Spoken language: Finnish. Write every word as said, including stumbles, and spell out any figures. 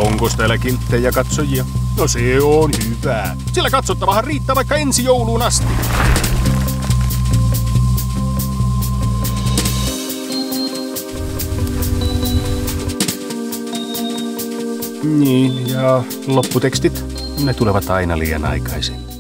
Onko täällä kilttejä katsojia? No se on hyvä. Sillä katsottavahan riittää vaikka ensi jouluun asti. Niin, ja lopputekstit, ne tulevat aina liian aikaisin.